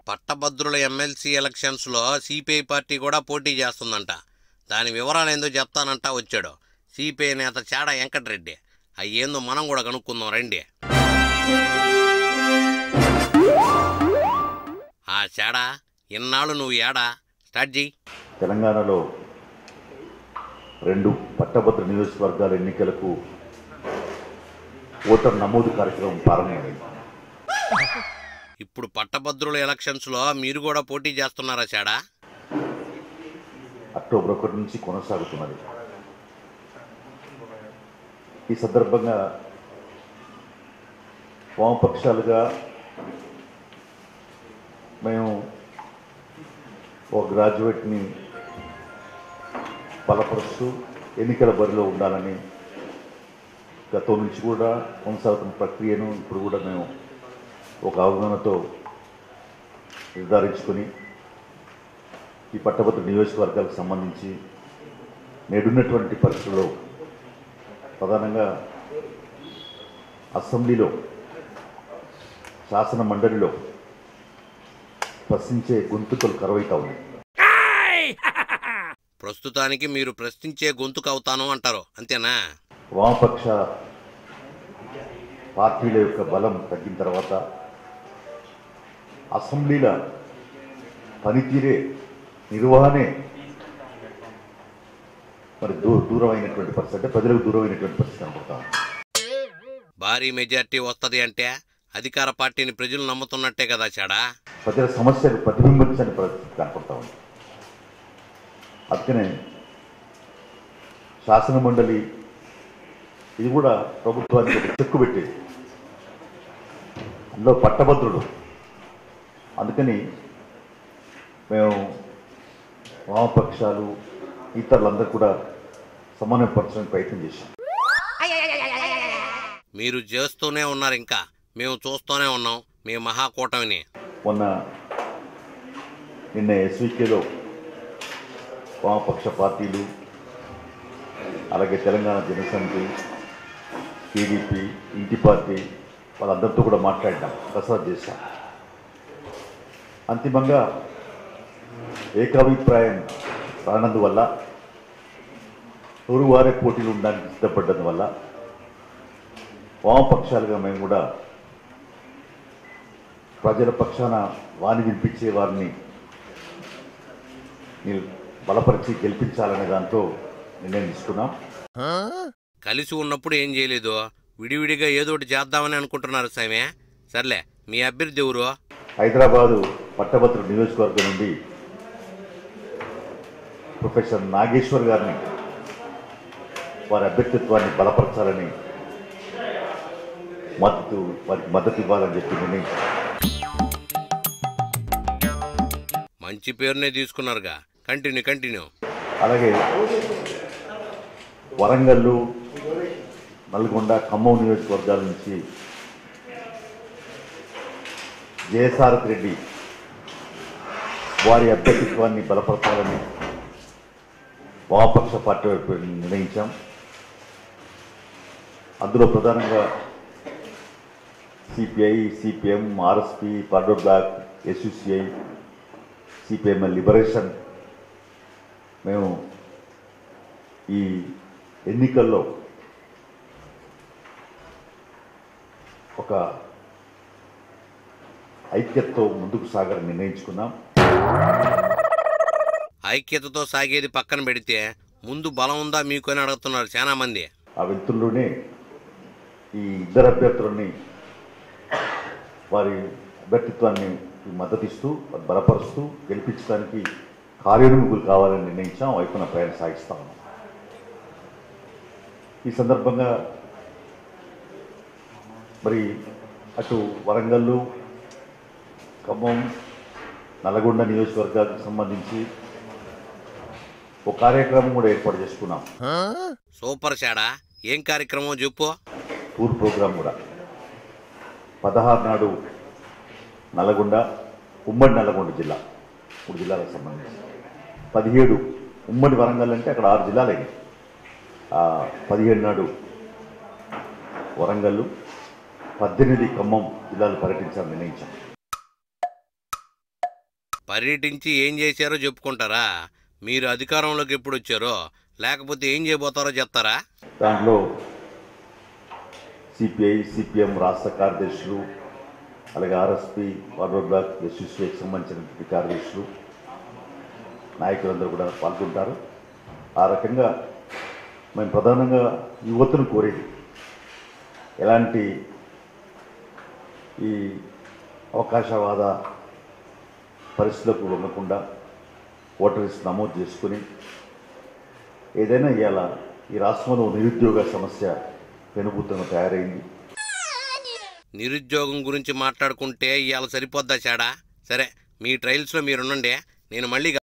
పట్టభద్రుల ఎమ్మెల్సీ ఎలక్షన్స్లో CPI party కూడా పోటీ చేస్తుందంట. దాని వివరాలు ఏందో చెప్తానంటా వచ్చాడు సిపిఐ నేత చాడ వెంకటరెడ్డి. అయ్యేందో మనం కూడా కనుక్కుందాం రండి. ఆ చాడా, ఇన్నాళ్ళు నువ్వు ఏడా? స్టార్ట్ చేయి. తెలంగాణలో 2 పట్టభద్ర నియోజకవర్గాల ఎన్నికలకు ఓటర్ నమోదు కార్యక్రమం ప్రారంభమైంది. ఇప్పుడు పట్టభద్రుల ఎలక్షన్స్లో మీరు కూడా పోటీ చేస్తున్నారా చాడా? అక్టోబర్ 1 నుంచి కొనసాగుతున్నది. ఈ సందర్భంగా వామపక్షాలుగా మేము ఒక గ్రాడ్యుయేట్ని బలపరుస్తూ ఎన్నికల బరిలో ఉండాలని గతం నుంచి కూడా కొనసాగుతున్న ప్రక్రియను ఇప్పుడు కూడా మేము ఒక అవగాహనతో నిర్ధారించుకొని ఈ పట్టభద్ర నియోజకవర్గాలకు సంబంధించి నేడున్నటువంటి పరిస్థితుల్లో ప్రధానంగా అసెంబ్లీలో, శాసన మండలిలో ప్రశ్నించే గొంతుకలు కరువైతా ఉన్నాయి. ప్రస్తుతానికి మీరు ప్రశ్నించే గొంతుకు అవుతాను అంటారు, అంతేనా? వామపక్ష పార్టీల యొక్క బలం తగ్గిన తర్వాత అసెంబ్లీల పనితీరే, నిర్వహణే మరి దూరమైనటువంటి పరిస్థితి, అంటే ప్రజలకు దూరమైనటువంటి పరిస్థితి కనపడతాం. భారీ మెజార్టీ వస్తుంది అంటే అధికార పార్టీని ప్రజలు నమ్ముతున్నట్టే కదా చాడా? ప్రజల సమస్యలు ప్రతిబింబించని పరిస్థితి కనపడతా ఉంది. అందుకనే శాసన మండలి ఇది కూడా ప్రభుత్వానికి ఒక చెక్కు పెట్టేది, అందులో పట్టభద్రుడు. అందుకని మేము వామపక్షాలు ఇతరులందరూ కూడా సమన్వయపరచడానికి ప్రయత్నం చేశాం. మీరు చేస్తూనే ఉన్నారు, ఇంకా మేము చూస్తూనే ఉన్నాం మీ మహాకూటమిని. నిన్న ఎస్వికేలో వామపక్ష పార్టీలు, అలాగే తెలంగాణ జనసమితి, టీడీపీ, ఇంటి పార్టీ వాళ్ళందరితో కూడా మాట్లాడినాం, కసరత్తు చేశాం. అంతిమంగా ఏకాభిప్రాయం రానందువల్ల, వారే పోటీలు ఉండడానికి సిద్ధపడ్డందువల్ల వామపక్షాలుగా మేము కూడా ప్రజల పక్షాన వాణి వినిపించే వారిని బలపరిచి గెలిపించాలనే దాంతో నిర్ణయం తీసుకున్నాం. కలిసి ఉన్నప్పుడు ఏం చేయలేదు, విడివిడిగా ఏదోటి చేద్దామని అనుకుంటున్నారు సామే. సర్లే, మీ అభ్యర్థి ఎవరు? హైదరాబాదు పట్టభద్ర నియోజకవర్గం నుండి ప్రొఫెసర్ నాగేశ్వర్ గారిని, వారి అభ్యర్థిత్వాన్ని బలపరచాలని, వారికి మద్దతు ఇవ్వాలని చెప్పి నిర్ణయించారు. మంచి పేరునే తీసుకున్నారుగా, కంటిన్యూ. అలాగే వరంగల్, నల్గొండ, ఖమ్మం నియోజకవర్గాల నుంచి జయసారథి రెడ్డి వారి అభ్యర్థిత్వాన్ని బలపరచాలని వామపక్ష పార్టీ నిర్ణయించాం. అందులో ప్రధానంగా CPI, CPM, RSP, forward bloc, SUCI, CPML liberation మేము ఈ ఎన్నికల్లో ఒక ఐక్యతతో ముందుకు సాగాలని నిర్ణయించుకున్నాం. ఐక్యతతో సాగేది పక్కన పెడితే ముందు బలం ఉందా మీకు అని అడుగుతున్నారు చాలా మంది. ఆ వ్యక్తుల్లోనే ఈ ఇద్దరు అభ్యర్థులని, వారి అభ్యర్థిత్వాన్ని మద్దతిస్తూ బలపరుస్తూ గెలిపించడానికి కార్యోన్ముఖులు కావాలని నిర్ణయించాం. వైపున ప్రయాణం సాగిస్తా ఉన్నాం. ఈ సందర్భంగా మరి అటు వరంగల్, ఖమ్మం, నల్గొండ నియోజకవర్గాలకు సంబంధించి ఒక కార్యక్రమం కూడా ఏర్పాటు చేసుకున్నాం. సూపర్ చాడా, ఏం కార్యక్రమం చెప్పు? టూర్ ప్రోగ్రాం కూడా 16 నాడు నల్గొండ, ఉమ్మడి నల్గొండ జిల్లా, 3 జిల్లాలకు సంబంధించి, 17 ఉమ్మడి వరంగల్ అంటే అక్కడ 6 జిల్లాలైనవి. 17 నాడు వరంగల్, 18 ఖమ్మం జిల్లాలు పర్యటించాలని నిర్ణయించాం. పర్యటించి ఏం చేశారో చెప్పుకుంటారా? మీరు అధికారంలోకి ఎప్పుడు వచ్చారో, లేకపోతే ఏం చేయబోతారో చెప్తారా? దాంట్లో సిపిఐ సిపిఎం రాష్ట్ర కార్యదర్శులు, అలాగే ఆర్ఎస్పి ఫార్వర్డ్ బ్లాక్ ఎస్యూసికి సంబంధించిన కార్యదర్శులు, నాయకులందరూ కూడా పాల్గొంటారు. ఆ రకంగా మేము ప్రధానంగా యువతను కోరేది ఎలాంటి ఈ అవకాశవాద పరిస్థితులకు ఉండకుండా ఓటర్స్ నమోదు చేసుకుని ఏదైనా ఇవాళ ఈ రాష్ట్రంలో నిరుద్యోగ సమస్య పెనుభూతంగా తయారైంది. నిరుద్యోగం గురించి మాట్లాడుకుంటే ఇవాళ సరిపోద్దా చాడా? సరే, మీ ట్రయల్స్లో మీరుండండి, నేను మళ్ళీ